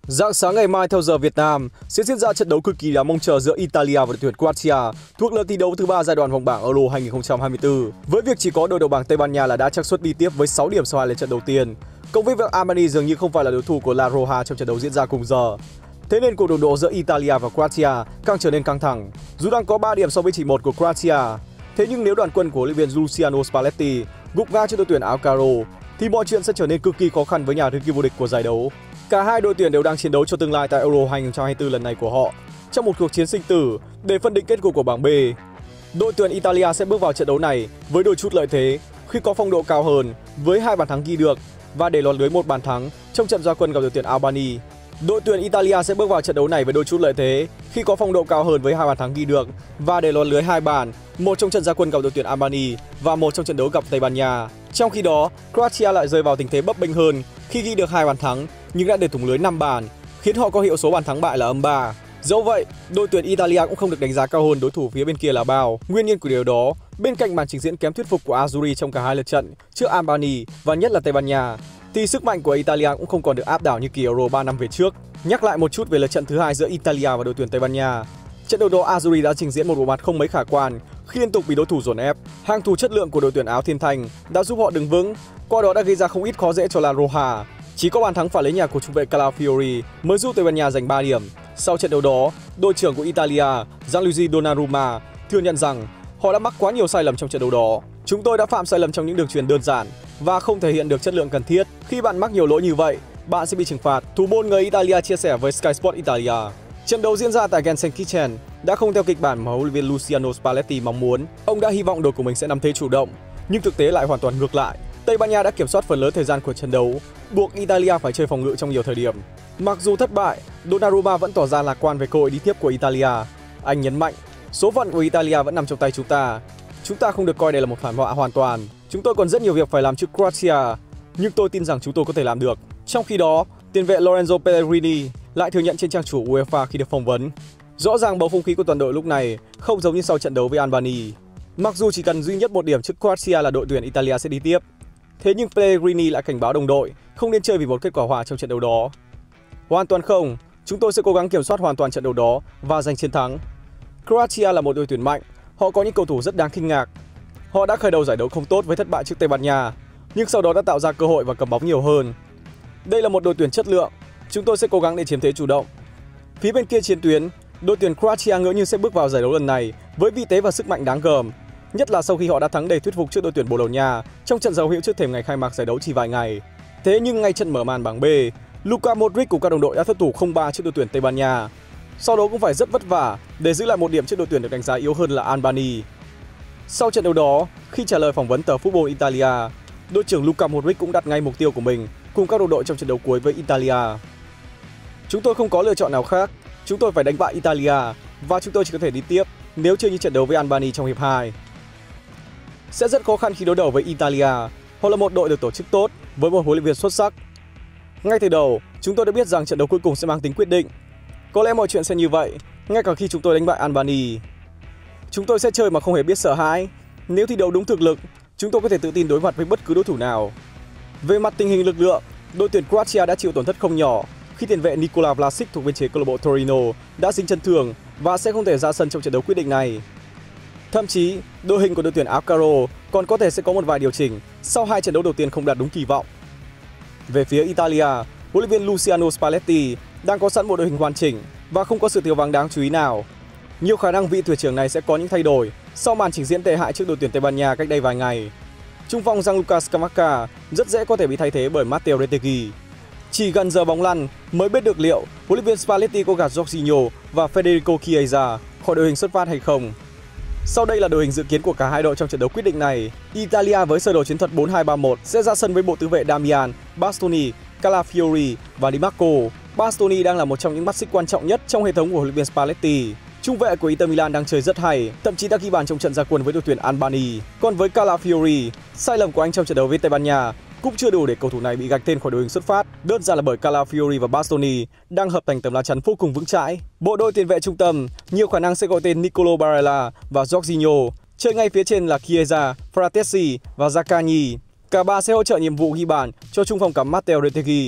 Rạng sáng ngày mai theo giờ Việt Nam sẽ diễn ra trận đấu cực kỳ đáng mong chờ giữa Italia và đội tuyển Croatia thuộc lượt thi đấu thứ 3 giai đoạn vòng bảng Euro 2024. Với việc chỉ có đội đầu bảng Tây Ban Nha là đã xác suất đi tiếp với 6 điểm sau 2 lần trận đầu tiên, cộng với việc Armani dường như không phải là đối thủ của La Roja trong trận đấu diễn ra cùng giờ. Thế nên cuộc đụng độ giữa Italia và Croatia càng trở nên căng thẳng. Dù đang có 3 điểm so với chỉ 1 của Croatia, thế nhưng nếu đoàn quân của huấn luyện viên Luciano Spalletti gục ngã trước đội tuyển áo caro thì mọi chuyện sẽ trở nên cực kỳ khó khăn với nhà đương kim vô địch của giải đấu. Cả hai đội tuyển đều đang chiến đấu cho tương lai tại Euro 2024 lần này của họ trong một cuộc chiến sinh tử để phân định kết cục của bảng B. Đội tuyển Italia sẽ bước vào trận đấu này với đôi chút lợi thế khi có phong độ cao hơn với 2 bàn thắng ghi được và để lọt lưới 1 bàn thắng trong trận ra quân gặp đội tuyển Albania. Đội tuyển Italia sẽ bước vào trận đấu này với đôi chút lợi thế khi có phong độ cao hơn với 2 bàn thắng ghi được và để lọt lưới 2 bàn, một trong trận ra quân gặp đội tuyển Albania và một trong trận đấu gặp Tây Ban Nha. Trong khi đó, Croatia lại rơi vào tình thế bấp bênh hơn khi ghi được 2 bàn thắng nhưng đã để thủng lưới 5 bàn, khiến họ có hiệu số bàn thắng bại là -3. Dẫu vậy, đội tuyển Italia cũng không được đánh giá cao hơn đối thủ phía bên kia là bao. Nguyên nhân của điều đó, bên cạnh màn trình diễn kém thuyết phục của Azzurri trong cả hai lượt trận trước Albania và nhất là Tây Ban Nha, thì sức mạnh của Italia cũng không còn được áp đảo như kỳ Euro 3 năm về trước. Nhắc lại một chút về lượt trận thứ 2 giữa Italia và đội tuyển Tây Ban Nha. Trận đấu đó Azzurri đã trình diễn một bộ mặt không mấy khả quan khi liên tục bị đối thủ dồn ép. Hàng thủ chất lượng của đội tuyển áo thiên thanh đã giúp họ đứng vững, qua đó đã gây ra không ít khó dễ cho La Roja. Chỉ có bàn thắng phản lấy nhà của trung vệ Calafiori mới giúp Tây Ban Nha giành 3 điểm. Sau trận đấu đó, đội trưởng của Italia, Gianluigi Donnarumma, thừa nhận rằng họ đã mắc quá nhiều sai lầm trong trận đấu đó. Chúng tôi đã phạm sai lầm trong những đường chuyền đơn giản và không thể hiện được chất lượng cần thiết. Khi bạn mắc nhiều lỗi như vậy, bạn sẽ bị trừng phạt, thủ môn người Italia chia sẻ với Sky Sport Italia. Trận đấu diễn ra tại Gelsenkirchen đã không theo kịch bản mà huấn luyện viên Luciano Spalletti mong muốn. Ông đã hy vọng đội của mình sẽ nắm thế chủ động, nhưng thực tế lại hoàn toàn ngược lại. Tây Ban Nha đã kiểm soát phần lớn thời gian của trận đấu, buộc Italia phải chơi phòng ngự trong nhiều thời điểm. Mặc dù thất bại, Donnarumma vẫn tỏ ra lạc quan về cơ hội đi tiếp của Italia. Anh nhấn mạnh, số phận của Italia vẫn nằm trong tay chúng ta. Chúng ta không được coi đây là một thảm họa hoàn toàn. Chúng tôi còn rất nhiều việc phải làm trước Croatia, nhưng tôi tin rằng chúng tôi có thể làm được. Trong khi đó, tiền vệ Lorenzo Pellegrini lại thừa nhận trên trang chủ UEFA khi được phỏng vấn. Rõ ràng bầu không khí của toàn đội lúc này không giống như sau trận đấu với Albania. Mặc dù chỉ cần duy nhất một điểm trước Croatia là đội tuyển Italia sẽ đi tiếp, thế nhưng Pellegrini lại cảnh báo đồng đội không nên chơi vì một kết quả hòa trong trận đấu đó. Hoàn toàn không, chúng tôi sẽ cố gắng kiểm soát hoàn toàn trận đấu đó và giành chiến thắng. Croatia là một đội tuyển mạnh, họ có những cầu thủ rất đáng kinh ngạc. Họ đã khởi đầu giải đấu không tốt với thất bại trước Tây Ban Nha, nhưng sau đó đã tạo ra cơ hội và cầm bóng nhiều hơn. Đây là một đội tuyển chất lượng, chúng tôi sẽ cố gắng để chiếm thế chủ động. Phía bên kia chiến tuyến, đội tuyển Croatia ngỡ như sẽ bước vào giải đấu lần này với vị thế và sức mạnh đáng gờm, nhất là sau khi họ đã thắng đầy thuyết phục trước đội tuyển Bồ Đào Nha trong trận giao hữu trước thềm ngày khai mạc giải đấu chỉ vài ngày. Thế nhưng ngay trận mở màn bảng B, Luka Modric cùng các đồng đội đã thất thủ 0-3 trước đội tuyển Tây Ban Nha. Sau đó cũng phải rất vất vả để giữ lại một điểm trước đội tuyển được đánh giá yếu hơn là Albania. Sau trận đấu đó, khi trả lời phỏng vấn tờ Football Italia, đội trưởng Luka Modric cũng đặt ngay mục tiêu của mình cùng các đồng đội trong trận đấu cuối với Italia. Chúng tôi không có lựa chọn nào khác, chúng tôi phải đánh bại Italia và chúng tôi chỉ có thể đi tiếp nếu chơi như trận đấu với Albania trong hiệp 2. Sẽ rất khó khăn khi đối đầu với Italia, họ là một đội được tổ chức tốt với một huấn luyện viên xuất sắc. Ngay từ đầu, chúng tôi đã biết rằng trận đấu cuối cùng sẽ mang tính quyết định. Có lẽ mọi chuyện sẽ như vậy, ngay cả khi chúng tôi đánh bại Albania. Chúng tôi sẽ chơi mà không hề biết sợ hãi. Nếu thi đấu đúng thực lực, chúng tôi có thể tự tin đối mặt với bất cứ đối thủ nào. Về mặt tình hình lực lượng, đội tuyển Croatia đã chịu tổn thất không nhỏ khi tiền vệ Nikola Vlasic thuộc biên chế câu lạc bộ Torino đã dính chấn thương và sẽ không thể ra sân trong trận đấu quyết định này. Thậm chí, đội hình của đội tuyển áo caro còn có thể sẽ có một vài điều chỉnh sau 2 trận đấu đầu tiên không đạt đúng kỳ vọng. Về phía Italia, huấn luyện viên Luciano Spalletti đang có sẵn một đội hình hoàn chỉnh và không có sự thiếu vắng đáng chú ý nào. Nhiều khả năng vị thủ trưởng này sẽ có những thay đổi sau màn trình diễn tệ hại trước đội tuyển Tây Ban Nha cách đây vài ngày. Trung phong Gianluca Scamacca rất dễ có thể bị thay thế bởi Matteo Retegui. Chỉ gần giờ bóng lăn mới biết được liệu huấn luyện viên Spalletti có gạt Jorginho và Federico Chiesa khỏi đội hình xuất phát hay không. Sau đây là đội hình dự kiến của cả hai đội trong trận đấu quyết định này. Italia với sơ đồ chiến thuật 4-2-3-1 sẽ ra sân với bộ tứ vệ Damian, Bastoni, Calafiori và Di Marco. Bastoni đang là một trong những mắt xích quan trọng nhất trong hệ thống của huấn luyện viên Spalletti. Trung vệ của Inter Milan đang chơi rất hay, thậm chí đã ghi bàn trong trận ra quân với đội tuyển Albania. Còn với Calafiori, sai lầm của anh trong trận đấu với Tây Ban Nha cũng chưa đủ để cầu thủ này bị gạch tên khỏi đội hình xuất phát, đơn giản là bởi Calafiori và Bastoni đang hợp thành tấm lá chắn vô cùng vững chãi. Bộ đôi tiền vệ trung tâm nhiều khả năng sẽ gọi tên Nicolo Barella và Jorginho, chơi ngay phía trên là Chiesa, Fratesi và Zaccagni. Cả ba sẽ hỗ trợ nhiệm vụ ghi bàn cho trung phong cắm Matteo Retegui.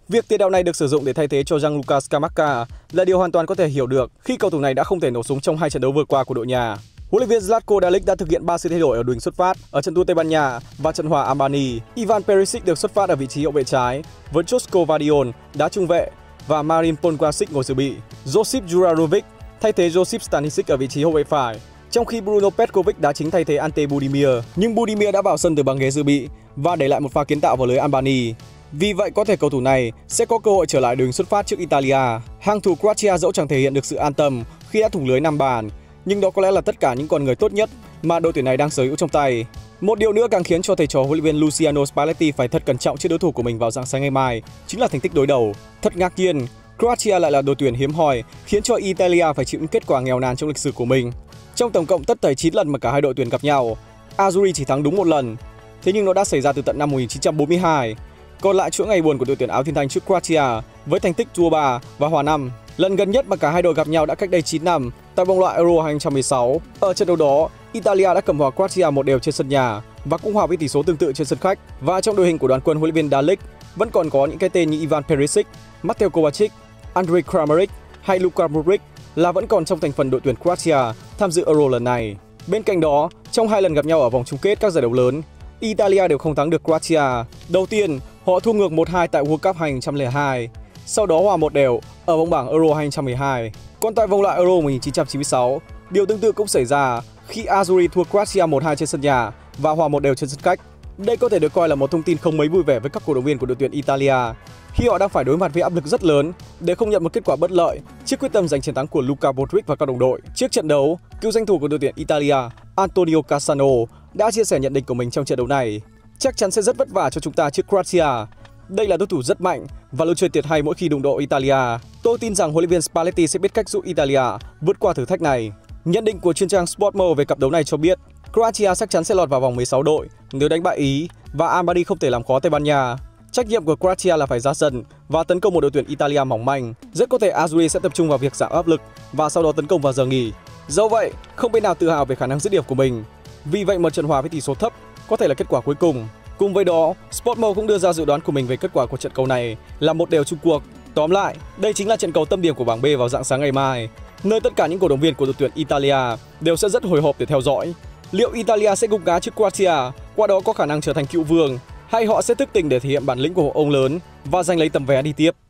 Việc tiền đạo này được sử dụng để thay thế cho Gianluca Scamacca là điều hoàn toàn có thể hiểu được khi cầu thủ này đã không thể nổ súng trong 2 trận đấu vừa qua của đội nhà. Huấn luyện viên Zlatko Dalic đã thực hiện 3 sự thay đổi ở đội hình xuất phát ở trận thua Tây Ban Nha và trận hòa Albania. Ivan Perisic được xuất phát ở vị trí hậu vệ trái, với Joško Vardiol đá trung vệ và Marin Pongracic ngồi dự bị. Josip Juranovic thay thế Josip Stanisic ở vị trí hậu vệ phải, trong khi Bruno Petkovic đá chính thay thế Ante Budimir. Nhưng Budimir đã vào sân từ băng ghế dự bị và để lại một pha kiến tạo vào lưới Albania. Vì vậy có thể cầu thủ này sẽ có cơ hội trở lại đội hình xuất phát trước Italia. Hàng thủ Croatia dẫu chẳng thể hiện được sự an tâm khi đã thủng lưới 5 bàn, nhưng đó có lẽ là tất cả những con người tốt nhất mà đội tuyển này đang sở hữu trong tay. Một điều nữa càng khiến cho thầy trò huấn luyện viên Luciano Spalletti phải thật cẩn trọng trước đối thủ của mình vào rạng sáng ngày mai, chính là thành tích đối đầu. Thật ngạc nhiên, Croatia lại là đội tuyển hiếm hoi khiến cho Italia phải chịu những kết quả nghèo nàn trong lịch sử của mình. Trong tổng cộng tất thảy 9 lần mà cả hai đội tuyển gặp nhau, Azzurri chỉ thắng đúng một lần. Thế nhưng nó đã xảy ra từ tận năm 1942. Còn lại chuỗi ngày buồn của đội tuyển áo thiên thanh trước Croatia với thành tích thua 3 và hòa 5. Lần gần nhất mà cả hai đội gặp nhau đã cách đây 9 năm tại vòng loại Euro 2016. Ở trận đấu đó, Italia đã cầm hòa Croatia 1-1 trên sân nhà và cũng hòa với tỷ số tương tự trên sân khách. Và trong đội hình của đoàn quân huấn luyện viên Dalic vẫn còn có những cái tên như Ivan Perisic, Mateo Kovacic, Andrej Kramaric hay Luka Modric là vẫn còn trong thành phần đội tuyển Croatia tham dự Euro lần này. Bên cạnh đó, trong 2 lần gặp nhau ở vòng chung kết các giải đấu lớn, Italia đều không thắng được Croatia. Đầu tiên, họ thua ngược 1-2 tại World Cup 2002, sau đó hòa 1-1 ở vòng bảng Euro 2012. Còn tại vòng loại Euro 1996, điều tương tự cũng xảy ra khi Azzurri thua Croatia 1-2 trên sân nhà và hòa 1-1 trên sân khách. Đây có thể được coi là một thông tin không mấy vui vẻ với các cổ động viên của đội tuyển Italia khi họ đang phải đối mặt với áp lực rất lớn để không nhận một kết quả bất lợi trước quyết tâm giành chiến thắng của Luka Modric và các đồng đội. Trước trận đấu, cựu danh thủ của đội tuyển Italia Antonio Cassano đã chia sẻ nhận định của mình trong trận đấu này. Chắc chắn sẽ rất vất vả cho chúng ta trước Croatia. Đây là đối thủ rất mạnh và lối chơi tuyệt hay mỗi khi đụng độ Italia. Tôi tin rằng huấn luyện viên Spalletti sẽ biết cách giúp Italia vượt qua thử thách này. Nhận định của chuyên trang Sportmo về cặp đấu này cho biết Croatia chắc chắn sẽ lọt vào vòng 16 đội nếu đánh bại Ý và Albania không thể làm khó Tây Ban Nha. Trách nhiệm của Croatia là phải ra sân và tấn công một đội tuyển Italia mỏng manh. Rất có thể Azzurri sẽ tập trung vào việc giảm áp lực và sau đó tấn công vào giờ nghỉ. Dẫu vậy, không bên nào tự hào về khả năng dứt điểm của mình. Vì vậy một trận hòa với tỷ số thấp có thể là kết quả cuối cùng. Cùng với đó, Sportmo cũng đưa ra dự đoán của mình về kết quả của trận cầu này là 1-1 chung cuộc. Tóm lại, đây chính là trận cầu tâm điểm của bảng B vào rạng sáng ngày mai, nơi tất cả những cổ động viên của đội tuyển Italia đều sẽ rất hồi hộp để theo dõi. Liệu Italia sẽ gục ngã trước Croatia, qua đó có khả năng trở thành cựu vương, hay họ sẽ thức tỉnh để thể hiện bản lĩnh của ông lớn và giành lấy tấm vé đi tiếp?